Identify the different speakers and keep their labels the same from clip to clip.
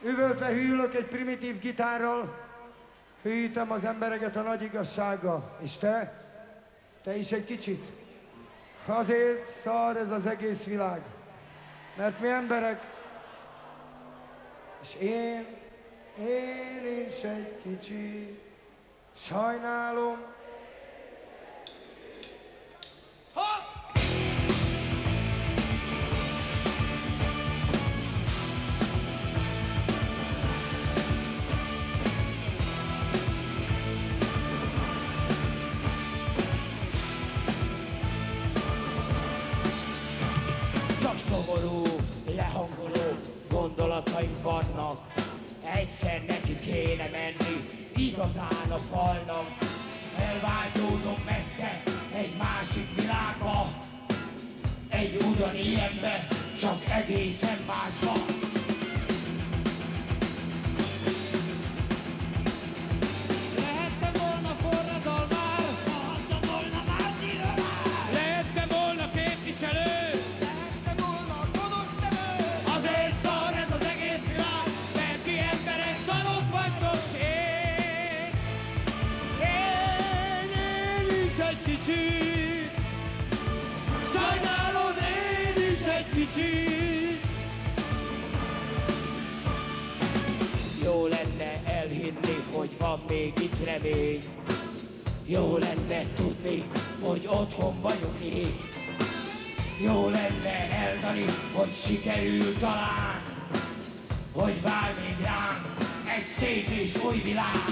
Speaker 1: Üvöltve hűlök egy primitív gitárral, hűítem az embereket a nagy igazsággal. És te is egy kicsit. Azért szar ez az egész világ. Mert mi emberek, és én is egy kicsit sajnálom.
Speaker 2: Szomorú, lehangoló gondolataink vannak. Egyszer neki kéne menni, igazán a falnak. Elváltódom messze, egy másik világba. Egy ugyanilyenbe, csak egészen másba. Lehettem volna forradalmár, lehettem volna mártíromár, lehettem volna képviselő. Sajnálom én is egy kicsit. Jó lenne elhinni, hogy van még itt remény. Jó lenne tudni, hogy otthon vagyok én. Jó lenne eldani, hogy sikerül talán, hogy vár még rám egy szép és új világ.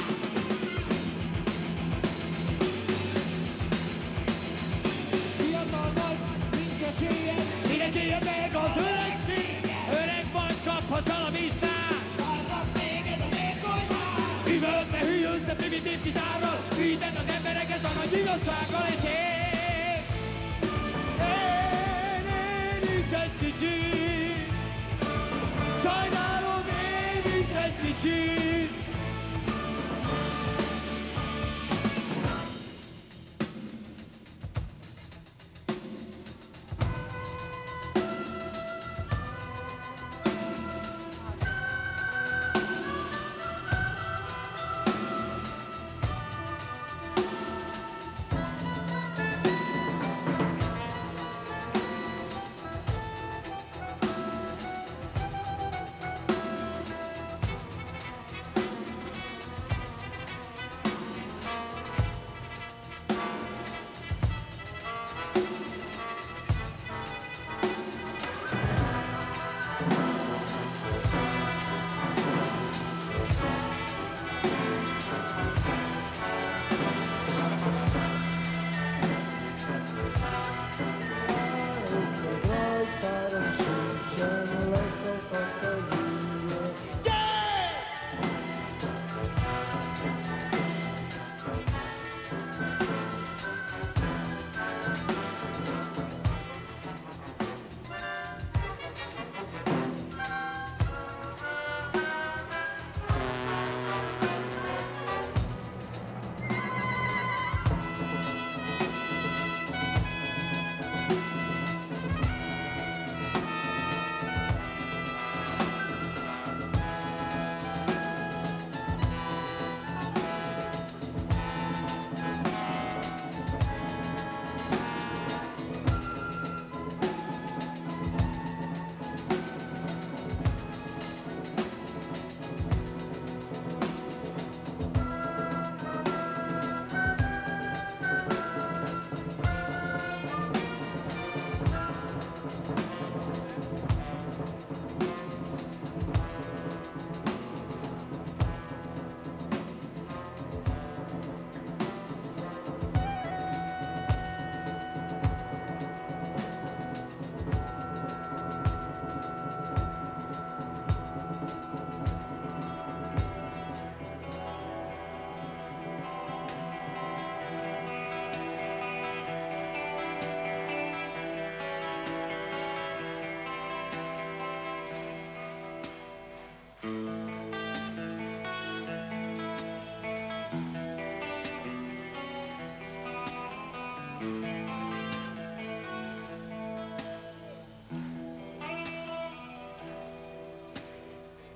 Speaker 2: Mindenki jön meg az öregség, öreg vagy kaphatsz a víznál. Szarnak téged a mérkolynál. Üvöltve hűlsz a primitív gitárral, hűíted az embereket a nagy igazsággal, és én is egy kicsit. Sajnálom én is egy kicsit.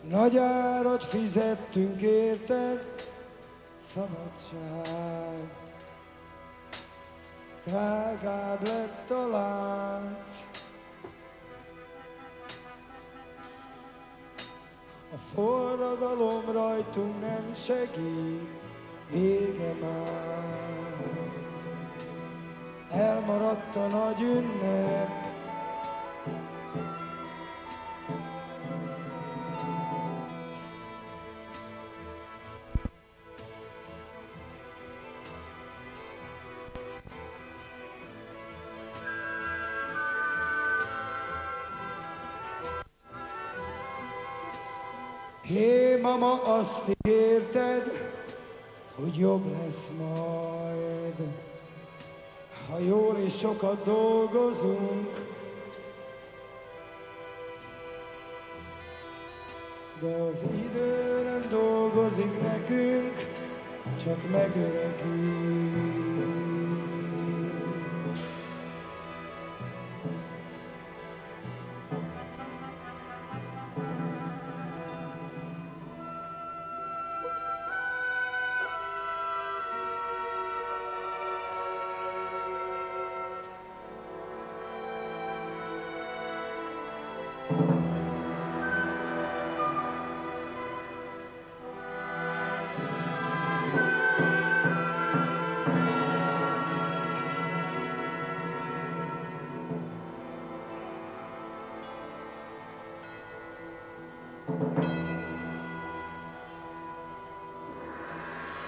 Speaker 1: Nagy árat fizettünk érted, szabadság. Drágább lett a lánc. A forradalom rajtunk nem segít, vége már. Elmaradt a nagy ünnep. Hé, mama, azt ígérted, hogy jobb lesz majd, ha jól és sokat dolgozunk. De az idő nem dolgozik nekünk, csak megöregünk.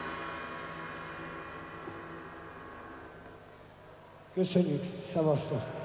Speaker 1: Köszönjük, szevasztok!